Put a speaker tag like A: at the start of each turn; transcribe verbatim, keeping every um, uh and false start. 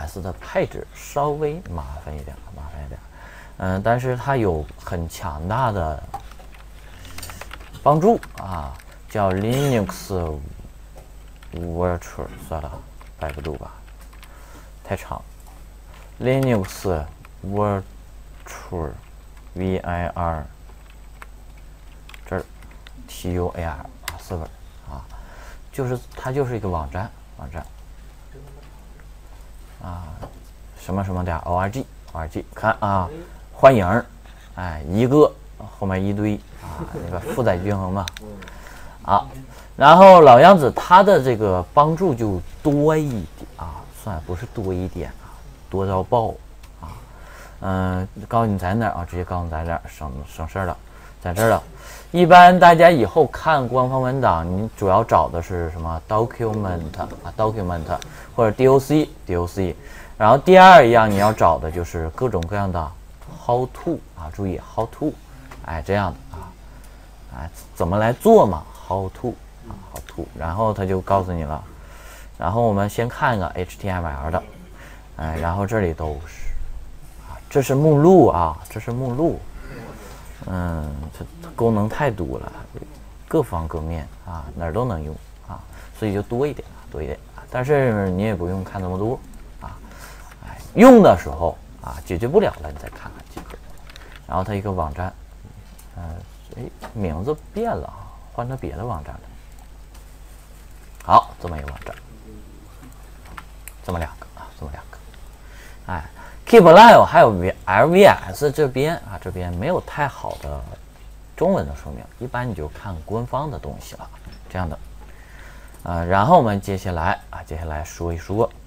A: S 的配置稍微麻烦一点，麻烦一点。嗯，但是它有很强大的帮助啊，叫 Linux Virtual， 算了，百度吧，太长。Linux Virtual V I R 这儿 T U A R 啊 server 啊，就是它就是一个网站，网站啊，什么什么点 org org 看啊，欢迎，哎，一个后面一堆啊，那个负载均衡嘛，啊，然后老样子它的这个帮助就多一点啊，算不是多一点啊，多到爆啊，嗯、呃，告诉你在哪儿啊，直接告诉你在哪儿，省省事儿了，在这儿了。一般大家以后看官方文档，你主要找的是什么 document 啊 document 或者 doc doc， 然后第二样你要找的就是各种各样的 how to 啊，注意 how to， 哎这样的啊，哎怎么来做嘛 how to 啊 how to， 然后他就告诉你了，然后我们先看一个 H T M L 的，哎，然后这里都是啊，这是目录啊，这是目录。嗯，这功能太多了，各方各面啊，哪儿都能用啊，所以就多一点，多一点啊。但是你也不用看那么多啊，哎，用的时候啊，解决不了了，你再看看即可。然后它一个网站，呃，哎，名字变了啊，换成别的网站了。好，这么一个网站，这么两个啊，这么两个，哎。Keep Alive 还有 L V S 这边啊，这边没有太好的中文的说明，一般你就看官方的东西了，这样的。呃，然后我们接下来啊，接下来说一说